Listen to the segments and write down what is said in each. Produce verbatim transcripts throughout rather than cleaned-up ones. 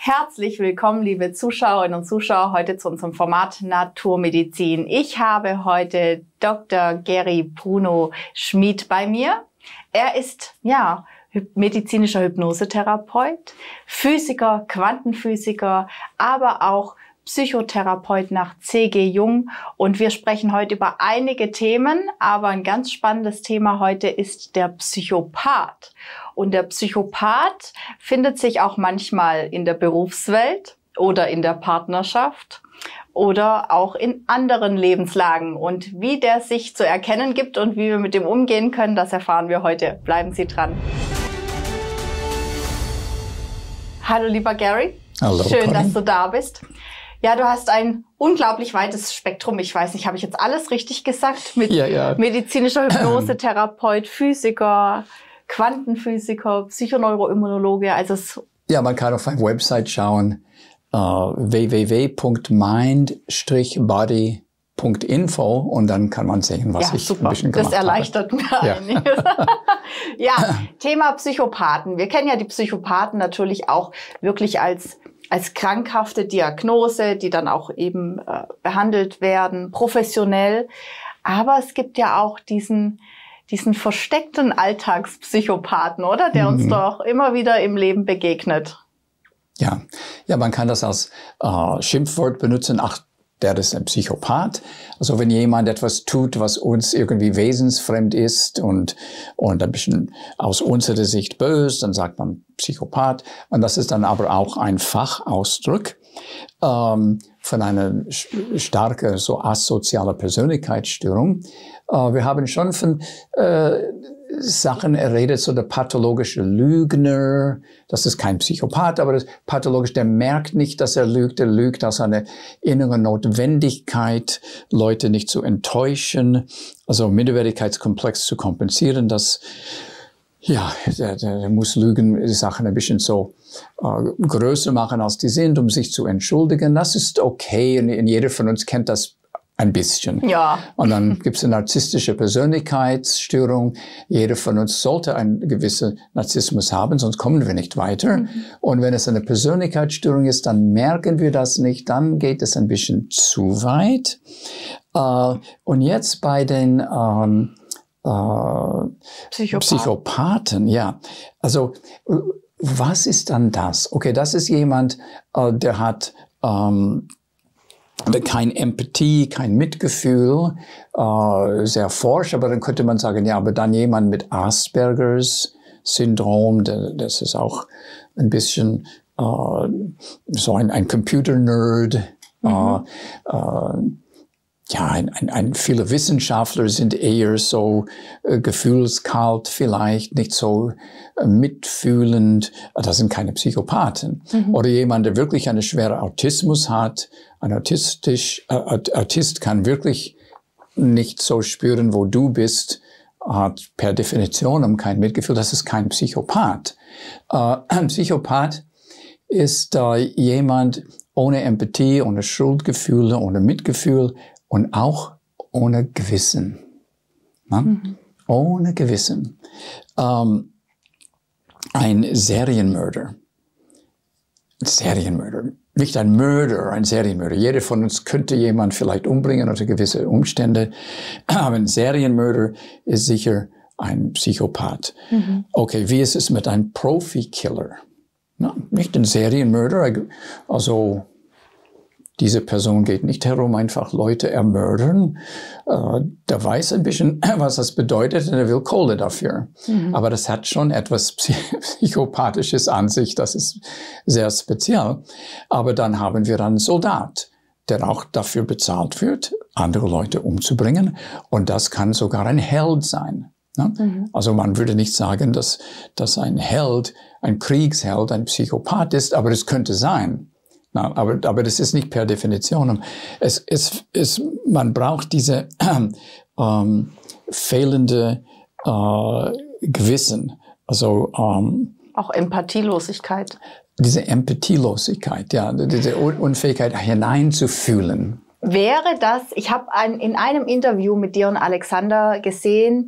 Herzlich willkommen, liebe Zuschauerinnen und Zuschauer, heute zu unserem Format Naturmedizin. Ich habe heute Doktor Gary Bruno Schmid bei mir. Er ist, ja, medizinischer Hypnosetherapeut, Physiker, Quantenphysiker, aber auch Psychotherapeut nach C G Jung. Und wir sprechen heute über einige Themen, aber ein ganz spannendes Thema heute ist der Psychopath. Und der Psychopath findet sich auch manchmal in der Berufswelt oder in der Partnerschaft oder auch in anderen Lebenslagen. Und wie der sich zu erkennen gibt und wie wir mit dem umgehen können, das erfahren wir heute. Bleiben Sie dran. Hallo, lieber Gary. Hallo, schön, Conny. dass du da bist. Ja, du hast ein unglaublich weites Spektrum. Ich weiß nicht, habe ich jetzt alles richtig gesagt? Mit ja, ja. medizinischer Hypnosetherapeut, Physiker, Quantenphysiker, Psychoneuroimmunologe. Also es ja, man kann auf eine Website schauen, uh, w w w punkt mind dash body punkt info, und dann kann man sehen, was ja, ich super. ein bisschen gemacht Das erleichtert habe. mir Ja. einiges. Ja, Thema Psychopathen. Wir kennen ja die Psychopathen natürlich auch wirklich als als krankhafte Diagnose, die dann auch eben äh, behandelt werden, professionell. Aber es gibt ja auch diesen diesen versteckten Alltagspsychopathen, oder? Der uns Mhm. doch immer wieder im Leben begegnet. Ja, ja, man kann das als äh, Schimpfwort benutzen. Ach, der ist ein Psychopath. Also wenn jemand etwas tut, was uns irgendwie wesensfremd ist und und ein bisschen aus unserer Sicht böse, dann sagt man Psychopath. Und das ist dann aber auch ein Fachausdruck ähm, von einer starken so asozialer Persönlichkeitsstörung. Äh, wir haben schon von äh, Sachen erredet, so der pathologische Lügner, das ist kein Psychopath, aber das pathologisch, der merkt nicht, dass er lügt, er lügt aus einer inneren Notwendigkeit, Leute nicht zu enttäuschen, also Minderwertigkeitskomplex zu kompensieren, dass ja, der, der muss lügen, die Sachen ein bisschen so äh, größer machen, als die sind, um sich zu entschuldigen. Das ist okay, und, und jeder von uns kennt das ein bisschen. Ja. Und dann gibt es eine narzisstische Persönlichkeitsstörung. Jeder von uns sollte einen gewissen Narzissmus haben, sonst kommen wir nicht weiter. Mhm. Und wenn es eine Persönlichkeitsstörung ist, dann merken wir das nicht. Dann geht es ein bisschen zu weit. Äh, und jetzt bei den ähm, äh, Psychopathen. Psychopathen, ja. Also was ist dann das? Okay, das ist jemand, äh, der hat ähm, kein Empathie, kein Mitgefühl, äh, sehr forsch, aber dann könnte man sagen, ja, aber dann jemand mit Aspergers Syndrom, das ist auch ein bisschen äh, so ein, ein Computer-Nerd. Mhm. Äh, äh, ja, ein, ein, ein, viele Wissenschaftler sind eher so äh, gefühlskalt vielleicht, nicht so äh, mitfühlend. Das sind keine Psychopathen. Mhm. Oder jemand, der wirklich einen schweren Autismus hat. Ein Autistisch, äh, Autist kann wirklich nicht so spüren, wo du bist, hat per Definition kein Mitgefühl. Das ist kein Psychopath. Äh, ein Psychopath ist äh, jemand ohne Empathie, ohne Schuldgefühle, ohne Mitgefühl, und auch ohne Gewissen. Ne? Mhm. Ohne Gewissen. Ähm, ein Serienmörder. Serienmörder. Nicht ein Mörder, ein Serienmörder. Jeder von uns könnte jemand vielleicht umbringen unter gewisse Umstände. Aber ein Serienmörder ist sicher ein Psychopath. Mhm. Okay, wie ist es mit einem Profikiller? Na, nicht ein Serienmörder, also diese Person geht nicht herum, einfach Leute ermördern. Äh, der weiß ein bisschen, was das bedeutet, und er will Kohle dafür. Mhm. Aber das hat schon etwas Psychopathisches an sich, das ist sehr speziell. Aber dann haben wir einen Soldat, der auch dafür bezahlt wird, andere Leute umzubringen. Und das kann sogar ein Held sein. Ne? Mhm. Also man würde nicht sagen, dass, dass ein Held, ein Kriegsheld, ein Psychopath ist, aber es könnte sein. Na, aber, aber das ist nicht per Definition. Es, es, es, man braucht diese ähm, fehlende äh, Gewissen, also ähm, auch Empathielosigkeit. Diese Empathielosigkeit, ja, diese Unfähigkeit hineinzufühlen. Wäre das, ich habe ein, in einem Interview mit dir und Alexander gesehen,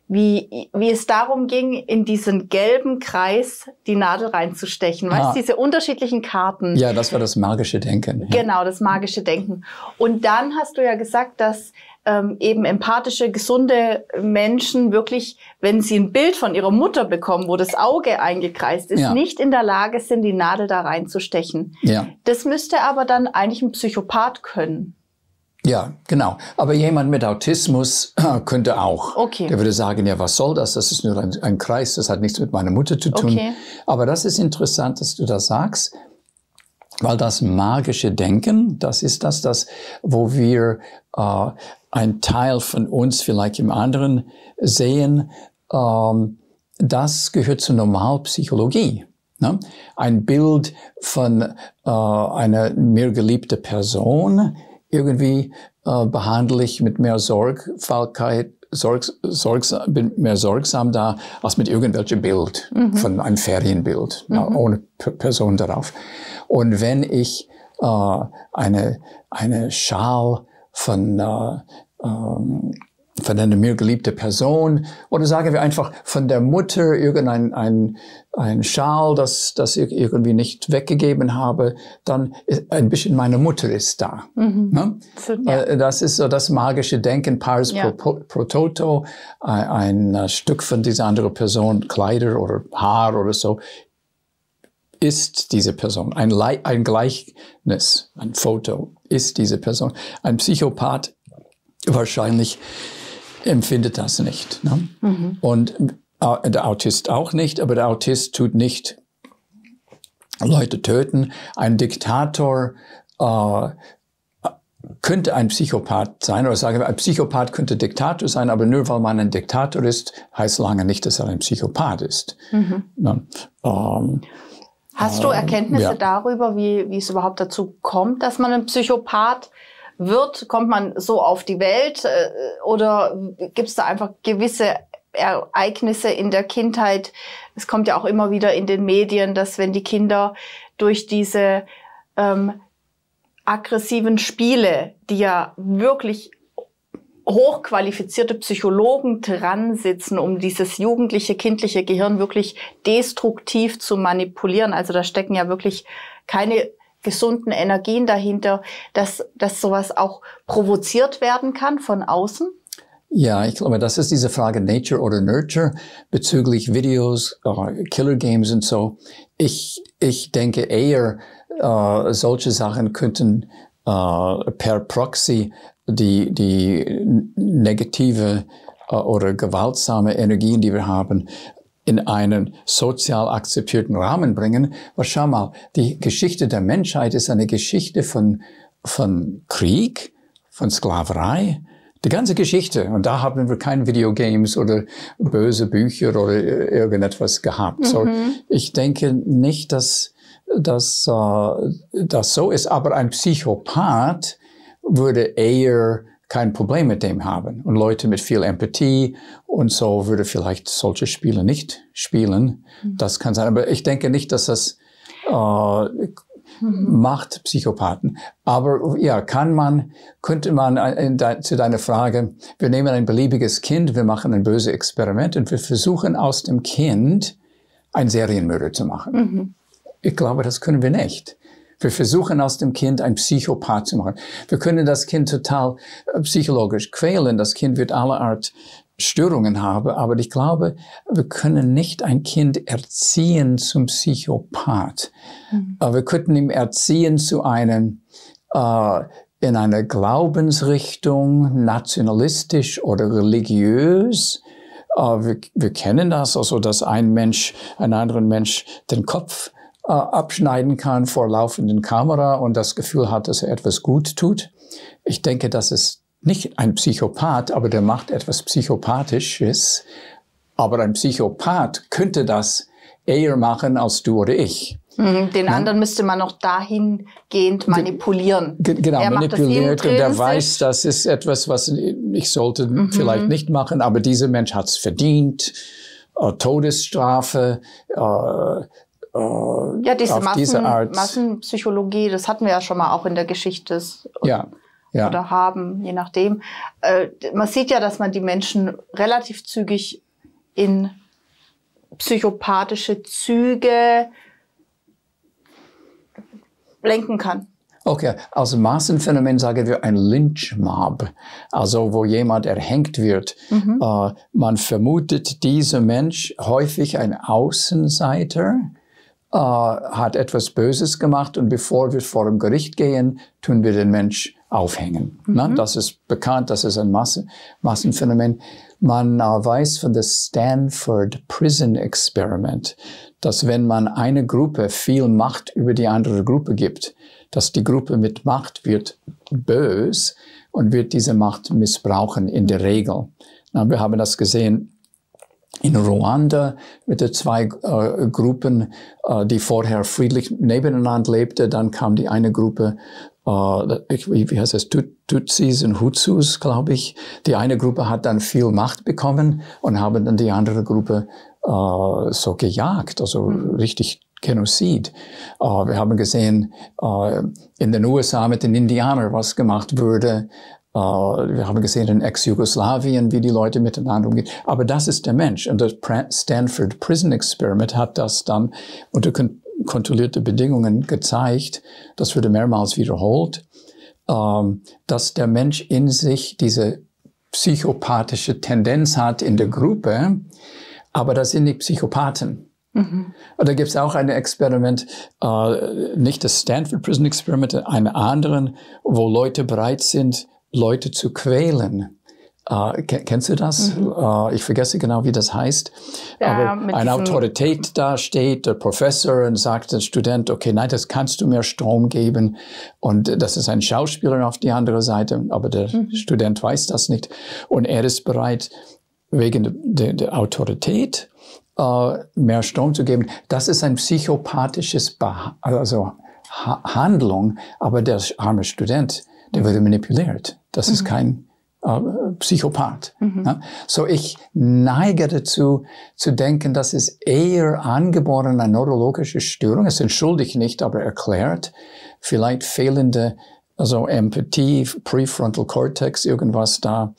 wie, wie es darum ging, in diesen gelben Kreis die Nadel reinzustechen. Weißt du, Ah. diese unterschiedlichen Karten. Ja, das war das magische Denken. Ja. Genau, das magische Denken. Und dann hast du ja gesagt, dass ähm, eben empathische, gesunde Menschen wirklich, wenn sie ein Bild von ihrer Mutter bekommen, wo das Auge eingekreist ist, Ja. nicht in der Lage sind, die Nadel da reinzustechen. Ja. Das müsste aber dann eigentlich ein Psychopath können. Ja, genau. Aber jemand mit Autismus äh, könnte auch. Okay. Der würde sagen, ja, was soll das? Das ist nur ein, ein Kreis, das hat nichts mit meiner Mutter zu tun. Okay. Aber das ist interessant, dass du das sagst, weil das magische Denken, das ist das, das wo wir äh, ein Teil von uns vielleicht im anderen sehen, ähm, das gehört zur Normalpsychologie. Ne? Ein Bild von äh, einer mir geliebten Person, irgendwie äh, behandle ich mit mehr Sorgfaltkeit, Sorg, sorgsam, bin mehr sorgsam da, als mit irgendwelchem Bild, mhm. von einem Ferienbild, mhm. na, ohne P Person darauf. Und wenn ich äh, eine, eine Schal von, äh, ähm, von einer mir geliebten Person, oder sagen wir einfach von der Mutter irgendein ein, ein Schal, das, das ich irgendwie nicht weggegeben habe, dann ist ein bisschen meine Mutter ist da. Mhm. Ne? So, ja. Das ist so das magische Denken, Pars ja. pro, pro toto, ein, ein Stück von dieser anderen Person, Kleider oder Haar oder so, ist diese Person. Ein, Le ein Gleichnis, ein Foto ist diese Person. Ein Psychopath wahrscheinlich empfindet das nicht. Ne? Mhm. Und äh, der Autist auch nicht, aber der Autist tut nicht Leute töten. Ein Diktator äh, könnte ein Psychopath sein, oder sagen wir, ein Psychopath könnte Diktator sein, aber nur weil man ein Diktator ist, heißt lange nicht, dass er ein Psychopath ist. Mhm. Ne? Ähm, Hast du Erkenntnisse ja. darüber, wie, wie es überhaupt dazu kommt, dass man ein Psychopath wird? Kommt man so auf die Welt äh, oder gibt es da einfach gewisse Ereignisse in der Kindheit? Es kommt ja auch immer wieder in den Medien, dass wenn die Kinder durch diese ähm, aggressiven Spiele, die ja wirklich hochqualifizierte Psychologen dran sitzen, um dieses jugendliche, kindliche Gehirn wirklich destruktiv zu manipulieren. Also da stecken ja wirklich keine gesunden Energien dahinter, dass, dass sowas auch provoziert werden kann von außen? Ja, ich glaube, das ist diese Frage Nature oder Nurture bezüglich Videos, uh, Killer Games und so. Ich, ich denke eher, uh, solche Sachen könnten uh, per Proxy die, die negative uh, oder gewaltsame Energien, die wir haben, in einen sozial akzeptierten Rahmen bringen. Aber schau mal, die Geschichte der Menschheit ist eine Geschichte von, von Krieg, von Sklaverei, die ganze Geschichte. Und da haben wir keine Videogames oder böse Bücher oder irgendetwas gehabt. Mhm. So, ich denke nicht, dass dass uh, das so ist. Aber ein Psychopath würde eher kein Problem mit dem haben. Und Leute mit viel Empathie und so würde vielleicht solche Spiele nicht spielen. Mhm. Das kann sein. Aber ich denke nicht, dass das äh, mhm. macht Psychopathen. Aber ja, kann man, könnte man in de, zu deiner Frage, wir nehmen ein beliebiges Kind, wir machen ein böses Experiment und wir versuchen aus dem Kind einen Serienmörder zu machen. Mhm. Ich glaube, das können wir nicht. Wir versuchen aus dem Kind ein Psychopath zu machen. Wir können das Kind total psychologisch quälen. Das Kind wird alle Art Störungen haben. Aber ich glaube, wir können nicht ein Kind erziehen zum Psychopath. Mhm. Wir könnten ihn erziehen zu einem, äh, in einer Glaubensrichtung, nationalistisch oder religiös. Äh, wir, wir kennen das, also dass ein Mensch, einen anderen Mensch den Kopf abschneiden kann vor laufenden Kamera und das Gefühl hat, dass er etwas gut tut. Ich denke, das ist nicht ein Psychopath, aber der macht etwas Psychopathisches. Aber ein Psychopath könnte das eher machen als du oder ich. Den ja? anderen müsste man noch dahingehend manipulieren. G genau, er manipuliert und der weiß, das ist etwas, was ich sollte mhm. vielleicht nicht machen, aber dieser Mensch hat es verdient. Äh, Todesstrafe, äh, Ja, diese Massen, Massenpsychologie, das hatten wir ja schon mal auch in der Geschichte. Ja, ja. ja. oder haben, je nachdem. Äh, man sieht ja, dass man die Menschen relativ zügig in psychopathische Züge lenken kann. Okay, als Massenphänomen sagen wir ein Lynchmob, also wo jemand erhängt wird. Mhm. Äh, man vermutet, dieser Mensch, häufig ein Außenseiter, äh, hat etwas Böses gemacht und bevor wir vor dem Gericht gehen, tun wir den Mensch aufhängen. Mhm. Na, das ist bekannt, das ist ein Masse, Massenphänomen. Man äh, weiß von dem Stanford Prison Experiment, dass wenn man eine Gruppe viel Macht über die andere Gruppe gibt, dass die Gruppe mit Macht wird bös und wird diese Macht missbrauchen in der Regel. Na, wir haben das gesehen in Ruanda mit den zwei äh, Gruppen, äh, die vorher friedlich nebeneinander lebten. Dann kam die eine Gruppe, äh, wie, wie heißt es, Tutsis und Hutsus, glaube ich. Die eine Gruppe hat dann viel Macht bekommen und haben dann die andere Gruppe äh, so gejagt, also mhm. richtig Genozid. Uh, wir haben gesehen, uh, in den U S A mit den Indianern, was gemacht wurde. Uh, wir haben gesehen in Ex-Jugoslawien, wie die Leute miteinander umgehen. Aber das ist der Mensch. Und das Stanford Prison Experiment hat das dann unter kon kontrollierten Bedingungen gezeigt. Das wurde mehrmals wiederholt, uh, dass der Mensch in sich diese psychopathische Tendenz hat in der Gruppe. Aber das sind nicht Psychopathen. Mhm. Und da gibt es auch ein Experiment, äh, nicht das Stanford Prison Experiment, einen anderen, wo Leute bereit sind, Leute zu quälen. Äh, kennst du das? Mhm. Äh, ich vergesse genau, wie das heißt. Ja, aber eine Autorität da steht, der Professor, und sagt der Student, okay, nein, das kannst du mir Strom geben. Und das ist ein Schauspieler auf die andere Seite, aber der mhm. Student weiß das nicht. Und er ist bereit, wegen der, der Autorität, Uh, mehr Strom zu geben. Das ist ein psychopathisches Be also ha Handlung, aber der arme Student, der wurde manipuliert. Das mhm. ist kein uh, Psychopath. Mhm. Ja? So ich neige dazu, zu denken, das ist eher angeboren eine neurologische Störung. Es entschuldigt nicht, aber erklärt. Vielleicht fehlende also Empathie, Prefrontal Cortex, irgendwas da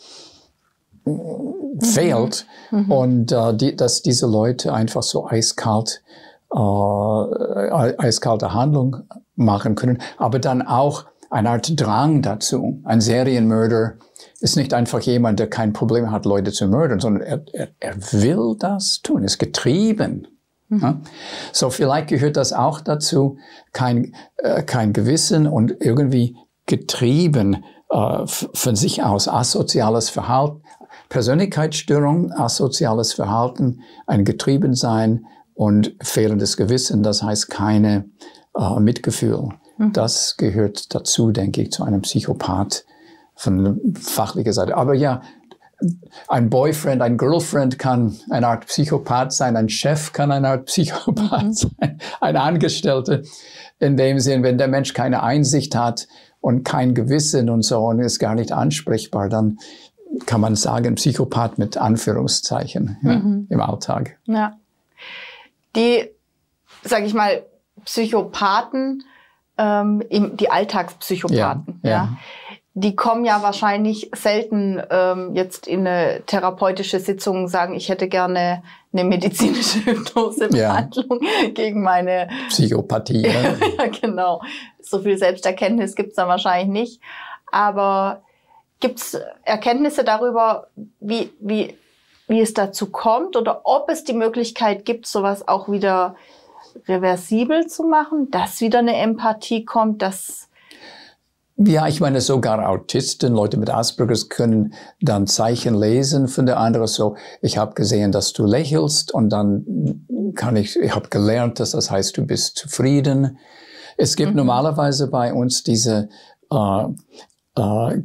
fehlt mhm. und äh, die, dass diese Leute einfach so eiskalt, äh, eiskalte Handlung machen können, aber dann auch eine Art Drang dazu. Ein Serienmörder ist nicht einfach jemand, der kein Problem hat, Leute zu mördern, sondern er, er, er will das tun, ist getrieben. Mhm. Ja? So vielleicht gehört das auch dazu, kein, äh, kein Gewissen und irgendwie getrieben äh, von sich aus, asoziales Verhalten, Persönlichkeitsstörung, asoziales Verhalten, ein Getriebensein und fehlendes Gewissen, das heißt keine äh, Mitgefühl. Mhm. Das gehört dazu, denke ich, zu einem Psychopath von fachlicher Seite. Aber ja, ein Boyfriend, ein Girlfriend kann eine Art Psychopath sein, ein Chef kann eine Art Psychopath mhm. sein, ein Angestellter. In dem Sinn, wenn der Mensch keine Einsicht hat und kein Gewissen und so und ist gar nicht ansprechbar, dann kann man sagen, Psychopath mit Anführungszeichen ja, mhm. im Alltag. Ja. Die, sag ich mal, Psychopathen, ähm, die Alltagspsychopathen, ja, ja. ja, die kommen ja wahrscheinlich selten ähm, jetzt in eine therapeutische Sitzung und sagen, ich hätte gerne eine medizinische Hypnosebehandlung ja. gegen meine Psychopathie. Ja. ja, genau. So viel Selbsterkenntnis gibt's da wahrscheinlich nicht. Aber gibt es Erkenntnisse darüber, wie, wie, wie es dazu kommt oder ob es die Möglichkeit gibt, sowas auch wieder reversibel zu machen, dass wieder eine Empathie kommt, dass ja, ich meine, sogar Autisten, Leute mit Aspergers können dann Zeichen lesen von der anderen. So, ich habe gesehen, dass du lächelst und dann kann ich, ich habe gelernt, dass das heißt, du bist zufrieden. Es gibt mhm. normalerweise bei uns diese äh, äh,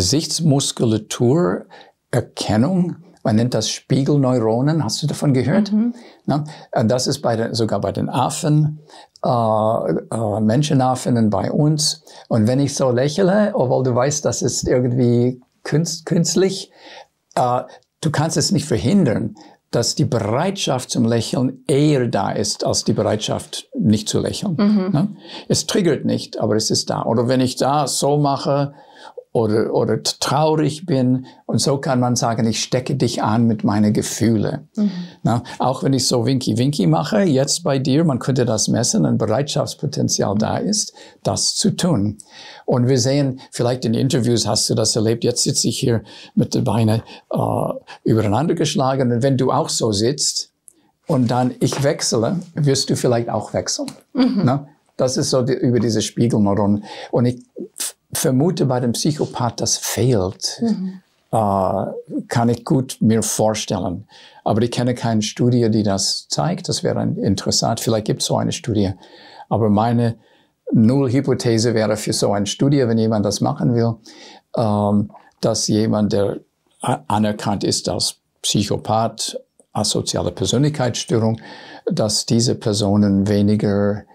Gesichtsmuskulaturerkennung. Man nennt das Spiegelneuronen. Hast du davon gehört? Mhm. Na, das ist bei den, sogar bei den Affen, äh, äh, Menschenaffen und bei uns. Und wenn ich so lächle, obwohl du weißt, das ist irgendwie künst, künstlich, äh, du kannst es nicht verhindern, dass die Bereitschaft zum Lächeln eher da ist, als die Bereitschaft nicht zu lächeln. Mhm. Na? Es triggert nicht, aber es ist da. Oder wenn ich da so mache, oder, oder traurig bin. Und so kann man sagen, ich stecke dich an mit meinen Gefühlen. Mhm. Na, auch wenn ich so Winky-Winky mache, jetzt bei dir, man könnte das messen, ein Bereitschaftspotenzial da ist, das zu tun. Und wir sehen, vielleicht in Interviews hast du das erlebt, jetzt sitze ich hier mit den Beinen äh, übereinander geschlagen. Und wenn du auch so sitzt und dann ich wechsle, wirst du vielleicht auch wechseln. Mhm. Na? Das ist so die, über diese Spiegelneuronen. Und ich vermute bei dem Psychopath, das fehlt. Mhm. Äh, kann ich gut mir vorstellen. Aber ich kenne keine Studie, die das zeigt. Das wäre interessant. Vielleicht gibt es so eine Studie. Aber meine Null-Hypothese wäre für so eine Studie, wenn jemand das machen will, ähm, dass jemand, der anerkannt ist als Psychopath, asoziale Persönlichkeitsstörung, dass diese Personen weniger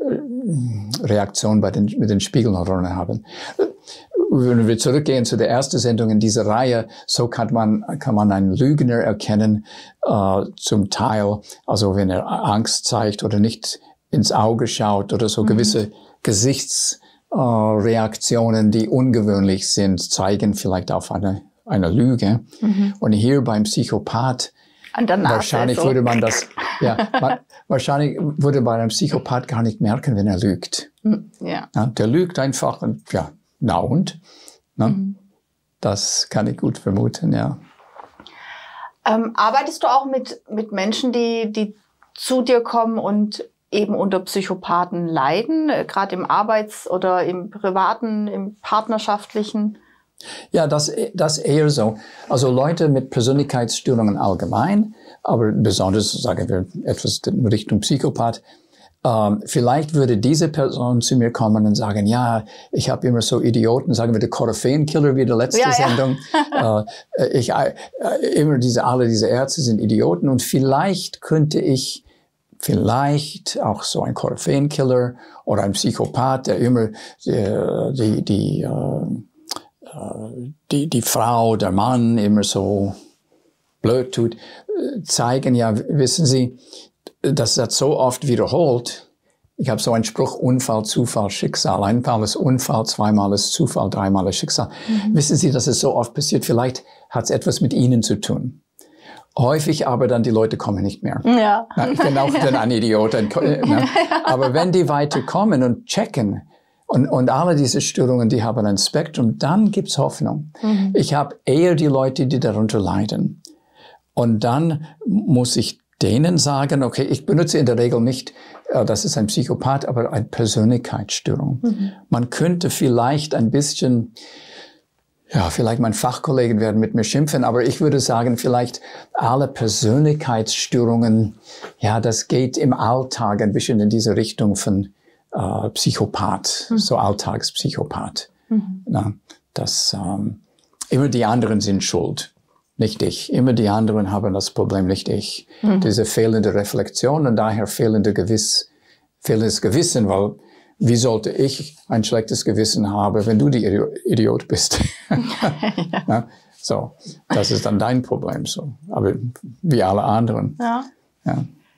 Reaktion bei den, mit den Spiegelneuronen haben. Wenn wir zurückgehen zu der ersten Sendung in dieser Reihe, so kann man, kann man einen Lügner erkennen, äh, zum Teil, also wenn er Angst zeigt oder nicht ins Auge schaut oder so mhm. gewisse Gesichtsreaktionen, äh, die ungewöhnlich sind, zeigen vielleicht auf eine, eine Lüge. Mhm. Und hier beim Psychopath, wahrscheinlich so. würde man das, ja, man, wahrscheinlich würde bei einem Psychopath gar nicht merken, wenn er lügt. Ja. Ja, der lügt einfach und, ja, na und? Ne? Mhm. Das kann ich gut vermuten, ja. Ähm, arbeitest du auch mit, mit Menschen, die, die zu dir kommen und eben unter Psychopathen leiden, äh, gerade im Arbeits- oder im privaten, im partnerschaftlichen? Ja, das, das eher so. Also Leute mit Persönlichkeitsstörungen allgemein, aber besonders, sagen wir, etwas in Richtung Psychopath. Ähm, vielleicht würde diese Person zu mir kommen und sagen, ja, ich habe immer so Idioten, sagen wir, der Koryphäenkiller wie der letzte ja, Sendung. Ja. äh, ich, äh, immer diese, alle diese Ärzte sind Idioten und vielleicht könnte ich vielleicht auch so ein Koryphäenkiller oder ein Psychopath, der immer äh, die, die, äh, Die, die Frau, der Mann immer so blöd tut, zeigen ja, wissen Sie, dass das so oft wiederholt. Ich habe so einen Spruch, Unfall, Zufall, Schicksal. Einmal ist Unfall, zweimal ist Zufall, dreimal ist Schicksal. Mhm. Wissen Sie, dass es so oft passiert? Vielleicht hat es etwas mit Ihnen zu tun. Häufig aber dann die Leute kommen nicht mehr. Ja. Na, ich bin auch dann ein Idiot. Ein, ne? Aber wenn die weiterkommen und checken, Und, und alle diese Störungen, die haben ein Spektrum, dann gibt's Hoffnung. Mhm. Ich habe eher die Leute, die darunter leiden. Und dann muss ich denen sagen, okay, ich benutze in der Regel nicht, äh, das ist ein Psychopath, aber eine Persönlichkeitsstörung. Mhm. Man könnte vielleicht ein bisschen, ja, vielleicht meine Fachkollegen werden mit mir schimpfen, aber ich würde sagen, vielleicht alle Persönlichkeitsstörungen, ja, das geht im Alltag ein bisschen in diese Richtung von Uh, Psychopath, mhm. so Alltagspsychopath. Mhm. Na, das, ähm, immer die anderen sind schuld, nicht ich. Immer die anderen haben das Problem, nicht ich. Mhm. Diese fehlende Reflexion und daher fehlende Gewiss, fehlendes Gewissen, weil wie sollte ich ein schlechtes Gewissen haben, wenn du die Idiot bist? Ja. Na, so, das ist dann dein Problem, so. Aber wie alle anderen. Ja. Ja.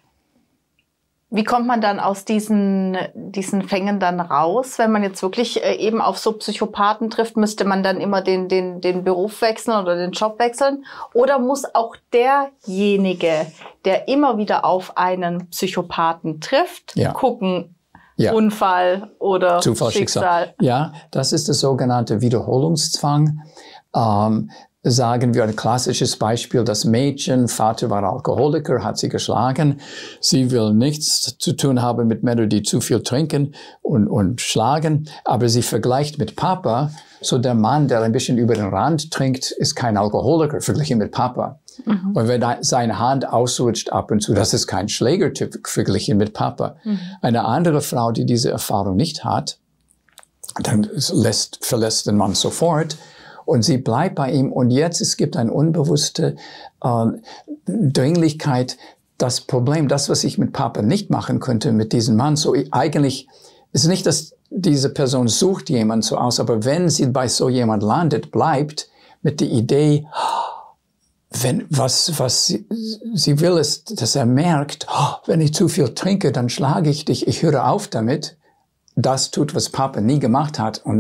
Wie kommt man dann aus diesen, diesen Fängen dann raus? Wenn man jetzt wirklich äh, eben auf so Psychopathen trifft, müsste man dann immer den, den, den Beruf wechseln oder den Job wechseln? Oder muss auch derjenige, der immer wieder auf einen Psychopathen trifft, ja. gucken, ja. Unfall oder Zufall, Schicksal? Schicksal? Ja, das ist der sogenannte Wiederholungszwang. Ähm, Sagen wir ein klassisches Beispiel, das Mädchen, Vater war Alkoholiker, hat sie geschlagen. Sie will nichts zu tun haben mit Männern, die zu viel trinken und, und schlagen. Aber sie vergleicht mit Papa. So der Mann, der ein bisschen über den Rand trinkt, ist kein Alkoholiker, verglichen mit Papa. Mhm. Und wenn seine Hand ausrutscht ab und zu, das ist kein Schlägertyp, verglichen mit Papa. Mhm. Eine andere Frau, die diese Erfahrung nicht hat, dann lässt, verlässt den Mann sofort. Und sie bleibt bei ihm. Und jetzt, es gibt eine unbewusste äh, Dringlichkeit. Das Problem, das, was ich mit Papa nicht machen könnte, mit diesem Mann, so eigentlich ist nicht, dass diese Person sucht jemand so aus, aber wenn sie bei so jemand landet, bleibt mit der Idee, wenn, was, was sie, sie will, ist, dass er merkt, oh, wenn ich zu viel trinke, dann schlage ich dich, ich höre auf damit. Das tut, was Papa nie gemacht hat. Und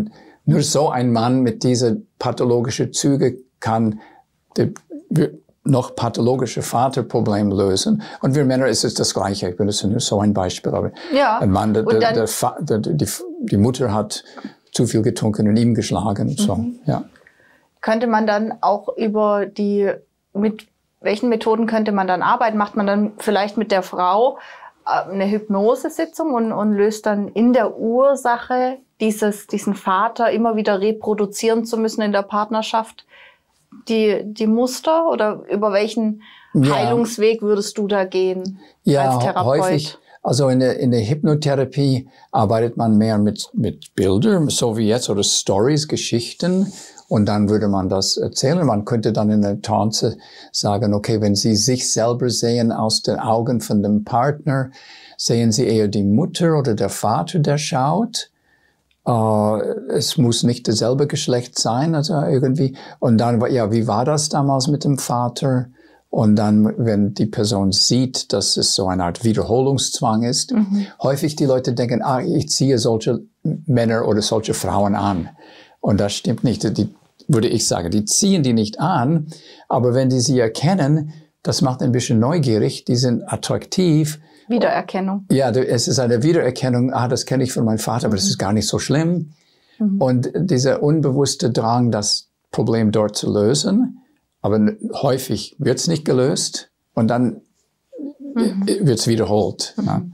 Nur so ein Mann mit diesen pathologischen Zügen kann die noch pathologische Vaterproblem lösen. Und wir Männer ist es das Gleiche. Ich benutze nur so ein Beispiel. Aber ja. ein Mann, der, der, der, der, die, die Mutter hat zu viel getrunken und ihm geschlagen. Und so. Mhm. Ja. Könnte man dann auch über die, mit welchen Methoden könnte man dann arbeiten? Macht man dann vielleicht mit der Frau eine Hypnosesitzung und, und löst dann in der Ursache dieses, diesen Vater immer wieder reproduzieren zu müssen in der Partnerschaft die, die Muster? Oder über welchen ja. Heilungsweg würdest du da gehen ja, als Therapeut? Häufig, also in der, in der Hypnotherapie arbeitet man mehr mit, mit Bildern, so wie jetzt, oder Stories, Geschichten. Und dann würde man das erzählen. Man könnte dann in der Trance sagen, okay, wenn Sie sich selber sehen aus den Augen von dem Partner, sehen Sie eher die Mutter oder der Vater, der schaut. Uh, es muss nicht dasselbe Geschlecht sein, also irgendwie. Und dann, ja, wie war das damals mit dem Vater? Und dann, wenn die Person sieht, dass es so eine Art Wiederholungszwang ist, mhm. häufig die Leute denken, ah, ich ziehe solche Männer oder solche Frauen an. Und das stimmt nicht. Die, würde ich sagen, die ziehen die nicht an. Aber wenn die sie erkennen, das macht ein bisschen neugierig. Die sind attraktiv. Wiedererkennung. Ja, es ist eine Wiedererkennung. Ah, das kenne ich von meinem Vater, mhm. aber das ist gar nicht so schlimm. Mhm. Und dieser unbewusste Drang, das Problem dort zu lösen. Aber häufig wird es nicht gelöst. Und dann mhm. wird es wiederholt. Mhm. Ja.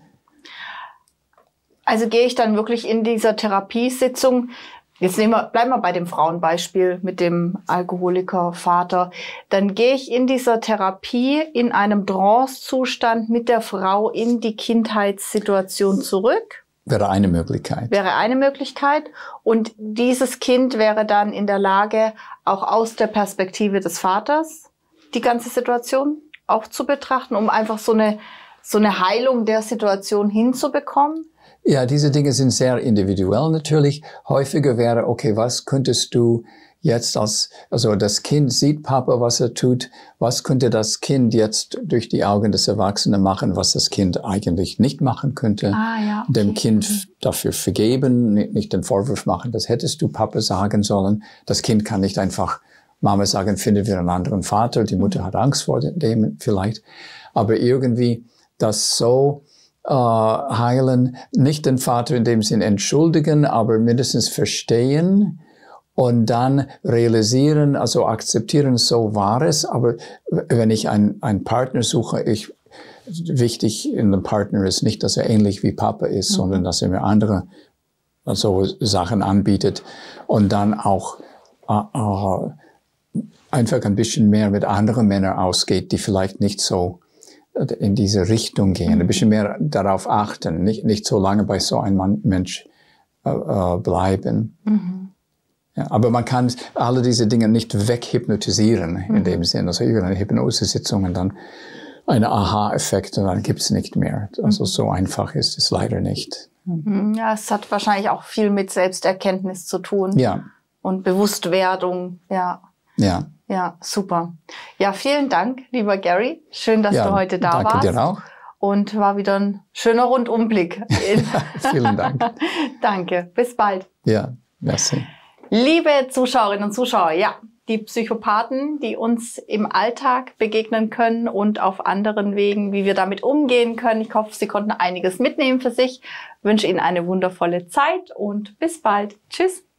Also gehe ich dann wirklich in dieser Therapiesitzung. Jetzt nehmen wir, bleiben wir bei dem Frauenbeispiel mit dem Alkoholiker-Vater. Dann gehe ich in dieser Therapie in einem Trance-Zustand mit der Frau in die Kindheitssituation zurück. Wäre eine Möglichkeit. Wäre eine Möglichkeit. Und dieses Kind wäre dann in der Lage, auch aus der Perspektive des Vaters die ganze Situation auch zu betrachten, um einfach so eine, so eine Heilung der Situation hinzubekommen. Ja, diese Dinge sind sehr individuell natürlich. Häufiger wäre, okay, was könntest du jetzt als, also das Kind sieht Papa, was er tut, was könnte das Kind jetzt durch die Augen des Erwachsenen machen, was das Kind eigentlich nicht machen könnte. Ah, ja, okay. Dem Kind mhm. dafür vergeben, nicht den Vorwurf machen, das hättest du Papa sagen sollen. Das Kind kann nicht einfach Mama sagen, finden wir einen anderen Vater, die Mutter mhm. hat Angst vor dem vielleicht. Aber irgendwie das so Uh, heilen, nicht den Vater in dem Sinn entschuldigen, aber mindestens verstehen und dann realisieren, also akzeptieren, so war es. Aber wenn ich einen, einen Partner suche, ich, wichtig in dem Partner ist nicht, dass er ähnlich wie Papa ist, mhm. sondern dass er mir andere also Sachen anbietet und dann auch uh, uh, einfach ein bisschen mehr mit anderen Männern ausgeht, die vielleicht nicht so in diese Richtung gehen, ein bisschen mehr darauf achten, nicht, nicht so lange bei so einem Mann, Mensch äh, äh, bleiben. Mhm. Ja, aber man kann alle diese Dinge nicht weghypnotisieren mhm. in dem Sinn. Also irgendeine Hypnosesitzung und dann ein Aha-Effekt und dann gibt's nicht mehr. Also mhm. so einfach ist es leider nicht. Ja, es hat wahrscheinlich auch viel mit Selbsterkenntnis zu tun. Ja. Und Bewusstwerdung, ja. Ja. Ja, super. Ja, vielen Dank, lieber Gary. Schön, dass ja, du heute da danke warst. Danke dir auch. Und war wieder ein schöner Rundumblick. Vielen Dank. Danke. Bis bald. Ja, merci. Liebe Zuschauerinnen und Zuschauer, ja, die Psychopathen, die uns im Alltag begegnen können und auf anderen Wegen, wie wir damit umgehen können. Ich hoffe, Sie konnten einiges mitnehmen für sich. Ich wünsche Ihnen eine wundervolle Zeit und bis bald. Tschüss.